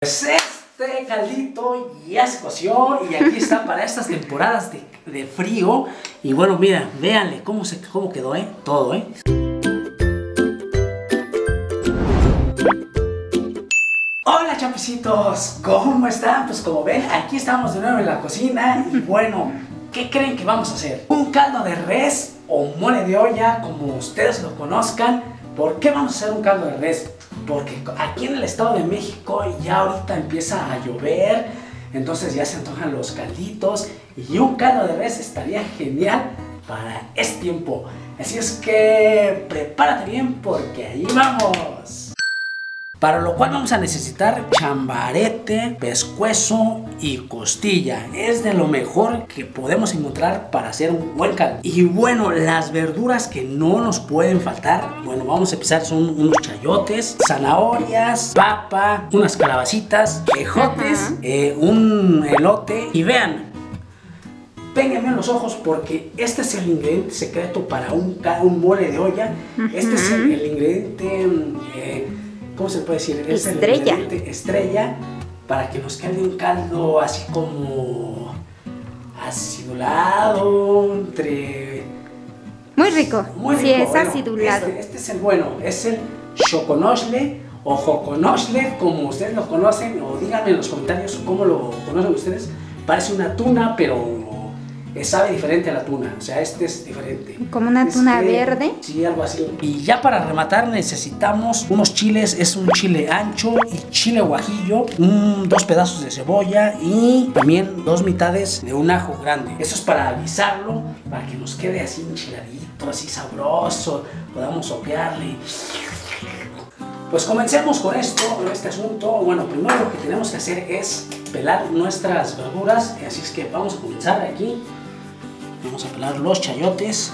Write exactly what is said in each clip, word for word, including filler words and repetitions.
Pues este caldito ya se coció y aquí está para estas temporadas de, de frío. Y bueno, mira, véanle cómo, se, cómo quedó, ¿eh? Todo, ¿eh? Hola champecitos, ¿cómo están? Pues como ven, aquí estamos de nuevo en la cocina. Y bueno, ¿qué creen que vamos a hacer? Un caldo de res o mole de olla, como ustedes lo conozcan. ¿Por qué vamos a hacer un caldo de res? Porque aquí en el Estado de México ya ahorita empieza a llover, entonces ya se antojan los calditos y un caldo de res estaría genial para este tiempo. Así es que prepárate bien porque ahí vamos. Para lo cual vamos a necesitar chambarete, pescuezo y costilla. Es de lo mejor que podemos encontrar para hacer un buen caldo. Y bueno, las verduras que no nos pueden faltar, bueno, vamos a empezar, son unos chayotes, zanahorias, papa, unas calabacitas, ejotes, eh, un elote. Y vean, péguenme en los ojos porque este es el ingrediente secreto para un, un mole de olla. Este es el, el ingrediente... Eh, ¿cómo se puede decir? Es estrella. El estrella para que nos quede un caldo así como acidulado, entre... Muy rico, muy rico. Sí, es bueno, acidulado. Este, este es el bueno, es el choconosle o joconosle, como ustedes lo conocen, o díganme en los comentarios cómo lo conocen ustedes. Parece una tuna, pero... sabe diferente a la tuna, o sea, este es diferente. Como una es tuna que, verde. Sí, algo así. Y ya para rematar necesitamos unos chiles, es un chile ancho y chile guajillo, un, dos pedazos de cebolla y también dos mitades de un ajo grande. Eso es para avisarlo, para que nos quede así enchiladito, así sabroso, podamos sopearle. Pues comencemos con esto, con este asunto. Bueno, primero lo que tenemos que hacer es pelar nuestras verduras, así es que vamos a comenzar aquí. Vamos a pelar los chayotes.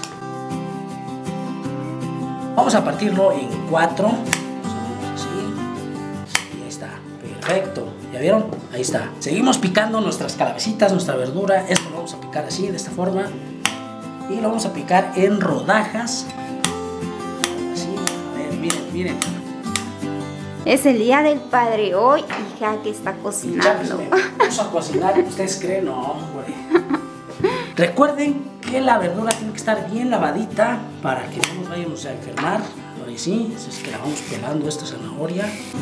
Vamos a partirlo en cuatro. Así. Y ahí está. Perfecto. ¿Ya vieron? Ahí está. Seguimos picando nuestras calabacitas, nuestra verdura. Esto lo vamos a picar así, de esta forma. Y lo vamos a picar en rodajas. Así. A ver, miren, miren. Es el día del padre hoy y ya que está cocinando. Vamos a cocinar, ¿ustedes creen? No, hombre. Recuerden que la verdura tiene que estar bien lavadita para que no nos vayamos a enfermar. Ahora sí, así es que la vamos pelando esta zanahoria.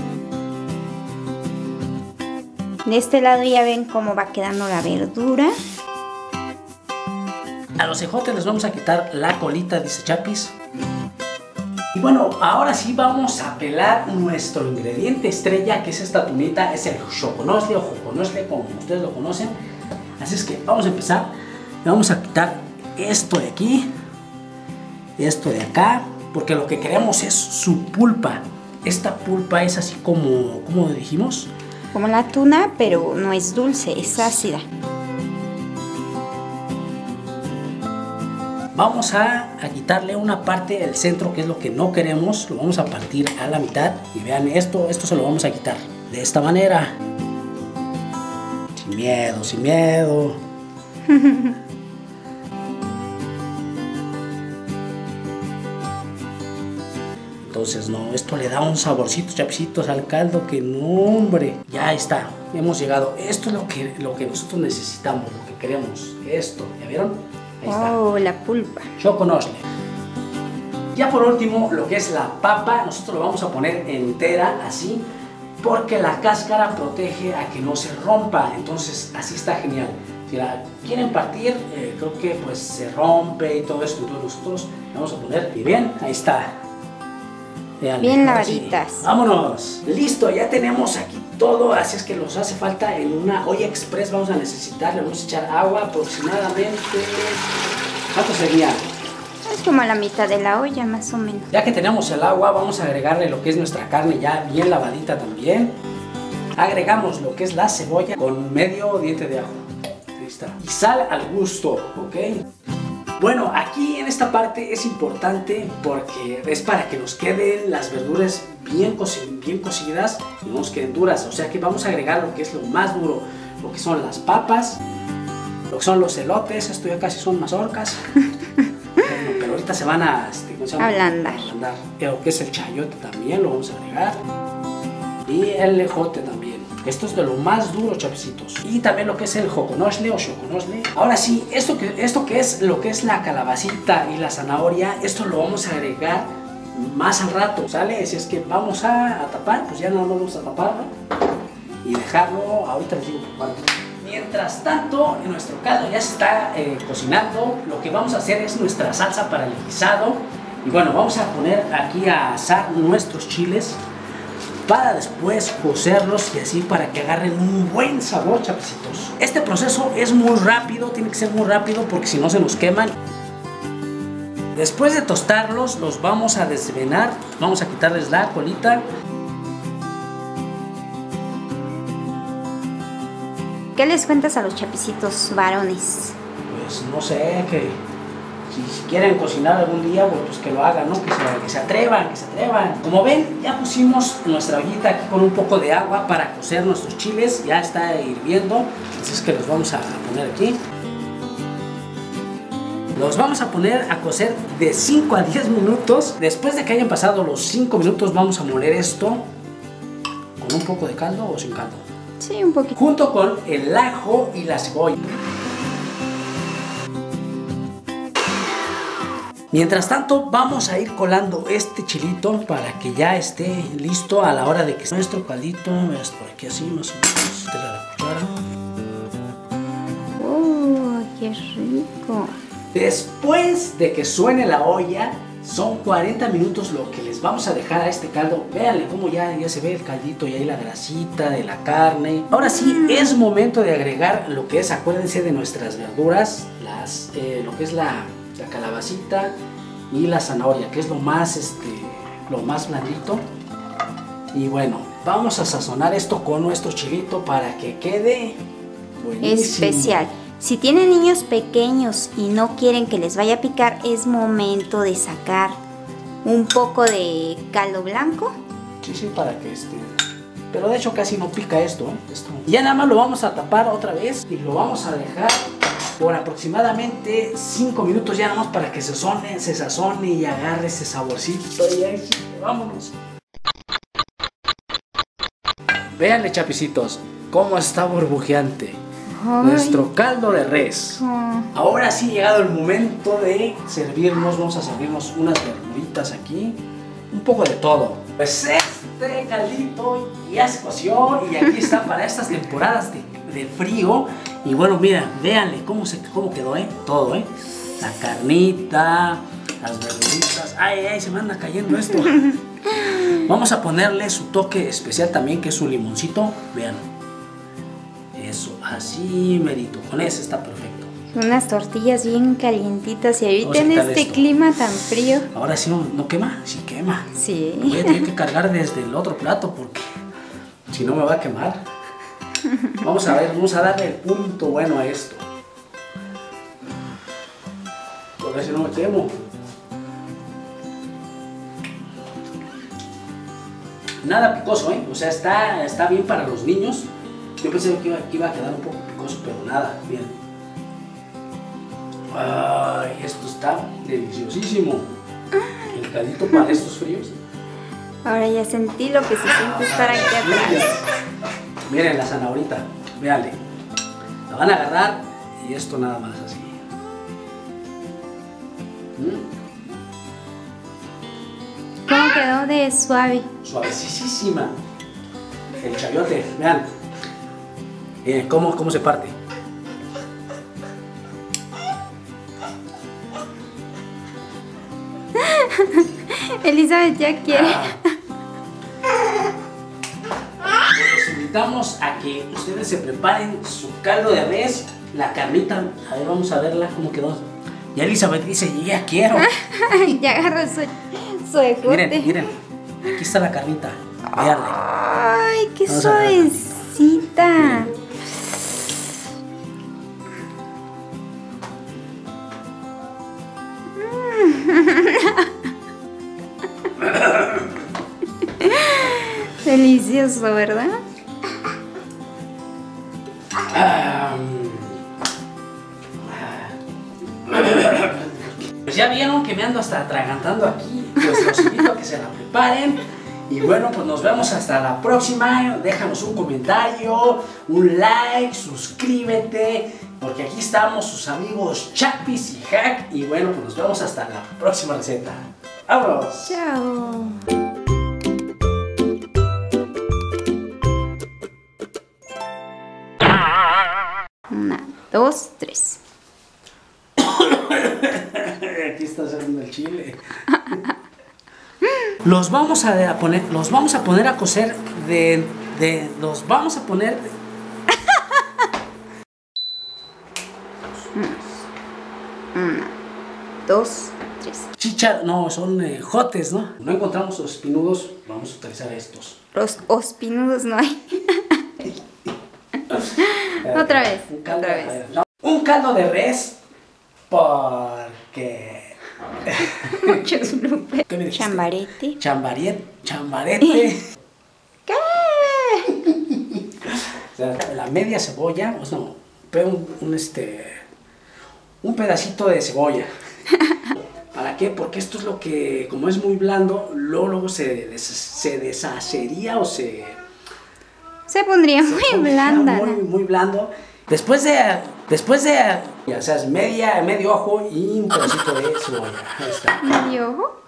De este lado ya ven cómo va quedando la verdura. A los ejotes les vamos a quitar la colita, dice Chapis. Y bueno, ahora sí vamos a pelar nuestro ingrediente estrella, que es esta tunita, es el choconosle o joconosle, como ustedes lo conocen. Así es que vamos a empezar. Vamos a quitar esto de aquí, esto de acá, porque lo que queremos es su pulpa. Esta pulpa es así como, ¿cómo dijimos? Como la tuna, pero no es dulce, es ácida. Vamos a, a quitarle una parte del centro, que es lo que no queremos. Lo vamos a partir a la mitad. Y vean, esto, esto se lo vamos a quitar de esta manera. Sin miedo, sin miedo. Entonces, no, esto le da un saborcito, chapicitos, al caldo que no, hombre. Ya está, hemos llegado. Esto es lo que, lo que nosotros necesitamos, lo que queremos. Esto, ¿ya vieron? Ahí está. Oh, la pulpa. Choconosle. Ya por último, lo que es la papa, nosotros lo vamos a poner entera, así, porque la cáscara protege a que no se rompa. Entonces, así está genial. Si la quieren partir, eh, creo que pues se rompe y todo esto. Entonces nosotros le vamos a poner, y bien, ahí está. Vean, bien lavaditas. Sí. Vámonos. Listo, ya tenemos aquí todo, así es que nos hace falta en una olla express. Vamos a necesitar, le vamos a echar agua aproximadamente. ¿Cuánto sería? Es como la mitad de la olla, más o menos. Ya que tenemos el agua, vamos a agregarle lo que es nuestra carne ya bien lavadita también. Agregamos lo que es la cebolla con medio diente de ajo. Ahí está. Y sal al gusto, ¿ok? Bueno, aquí en esta parte es importante porque es para que nos queden las verduras bien, co bien cocidas y no nos queden duras. O sea que vamos a agregar lo que es lo más duro, lo que son las papas, lo que son los elotes. Esto ya casi son mazorcas. Bueno, pero ahorita se van a, este, ¿cómo se llama? Ablandar. Ablandar. Lo que es el chayote también lo vamos a agregar. Y el ejote también. Esto es de lo más duro, chapecitos. Y también lo que es el joconosle o choconosle. Ahora sí, esto que, esto que es lo que es la calabacita y la zanahoria, esto lo vamos a agregar más al rato, ¿sale? Si es que vamos a, a tapar, pues ya no vamos a taparlo y dejarlo, ahorita les digo, vale. Mientras tanto, nuestro caldo ya se está eh, cocinando. Lo que vamos a hacer es nuestra salsa para el guisado. Y bueno, vamos a poner aquí a asar nuestros chiles para después cocerlos y así para que agarren un buen sabor, chapecitos. Este proceso es muy rápido, tiene que ser muy rápido porque si no se nos queman. Después de tostarlos, los vamos a desvenar, vamos a quitarles la colita. ¿Qué les cuentas a los chapecitos varones? Pues no sé, que si quieren cocinar algún día, pues que lo hagan, ¿no? Que se, que se atrevan, que se atrevan. Como ven, ya pusimos nuestra ollita aquí con un poco de agua para cocer nuestros chiles. Ya está hirviendo, entonces que los vamos a poner aquí. Los vamos a poner a cocer de cinco a diez minutos. Después de que hayan pasado los cinco minutos, vamos a moler esto con un poco de caldo o sin caldo. Sí, un poquito. Junto con el ajo y la cebolla. Mientras tanto, vamos a ir colando este chilito para que ya esté listo a la hora de que nuestro caldito, veas por aquí así, más o menos, de la cuchara. ¡Oh, qué rico! Después de que suene la olla, son cuarenta minutos lo que les vamos a dejar a este caldo. Véanle cómo ya, ya se ve el caldito y ahí la grasita de la carne. Ahora sí, es momento de agregar lo que es, acuérdense de nuestras verduras, las, eh, lo que es la... la calabacita y la zanahoria, que es lo más este lo más blandito. Y bueno, vamos a sazonar esto con nuestro chilito para que quede buenísimo. Especial. Si tienen niños pequeños y no quieren que les vaya a picar, es momento de sacar un poco de caldo blanco. Sí, sí, para que este... Pero de hecho casi no pica esto, ¿eh? Esto. Ya nada más lo vamos a tapar otra vez y lo vamos a dejar por aproximadamente cinco minutos ya nada más para que se sazone, se sazone y agarre ese saborcito. Y ahí sí, vámonos. Véanle, chapecitos, cómo está burbujeante. Ay. Nuestro caldo de res. Oh. Ahora sí ha llegado el momento de servirnos. Vamos a servirnos unas verduritas aquí. Un poco de todo. Pues este caldito ya se coció y aquí está para estas temporadas de, de frío. Y bueno, mira, véanle cómo, se, cómo quedó, ¿eh? Todo, ¿eh? La carnita, las verduritas. Ay, ay, se me anda cayendo esto. Vamos a ponerle su toque especial también, que es su limoncito. Vean. Eso, así merito. Con ese está perfecto. Unas tortillas bien calientitas y ahorita en este esto. clima tan frío. Ahora sí no, no quema, sí quema. Sí. Voy a tener que cargar desde el otro plato porque si no me va a quemar. Vamos a ver, vamos a darle el punto bueno a esto. Porque si no me quemo. Nada picoso, ¿eh? O sea, está, está bien para los niños. Yo pensé que iba, que iba a quedar un poco picoso, pero nada, bien. Ay, esto está deliciosísimo. El caldito para estos fríos. Ahora ya sentí lo que se siente estar aquí atrás. Miren la zanahorita, véanle. La van a agarrar y esto nada más así. ¿Mm? ¿Cómo quedó de suave? Suavecísima. El chayote, vean. Miren cómo, cómo se parte. Elizabeth ya quiere. Ah. Los invitamos a que ustedes se preparen su caldo de res, la carnita. A ver, vamos a verla cómo quedó. Ya Elizabeth dice, ya quiero. Ya agarró su, su ejote. Miren, miren. Aquí está la carnita. Véanle. Ay, qué vamos suavecita. Delicioso, ¿verdad? Pues ya vieron que me ando hasta atragantando aquí. Pues los invito a que se la preparen Y bueno, pues nos vemos hasta la próxima. Déjanos un comentario, un like, suscríbete, porque aquí estamos sus amigos Chapis y Hack. Y bueno, pues nos vemos hasta la próxima receta. ¡Vámonos! Chao. Una, dos, tres. Aquí está saliendo el chile. Los vamos a poner, los vamos a poner a cocer de, de, los vamos a poner. De... Una, dos, tres. Chicha, no, son eh, jotes, ¿no? No encontramos los espinudos, vamos a utilizar estos. Los ospinudos no hay. Otra vez, Un caldo, otra vez. No, un caldo de res, porque... Muchos bloopers. ¿Qué me dijiste? Chambarete. Chambarete. Chambarete. ¿Qué? O sea, la media cebolla, o sea, un, un, este, un pedacito de cebolla. ¿Para qué? Porque esto es lo que, como es muy blando, luego, luego se, des, se deshacería o se... Se pondría se muy pondría blanda. Muy, muy blando. Después de, después de, ya sabes, media, medio ojo y un pedacito de cebolla. Ahí está. ¿Medio ojo?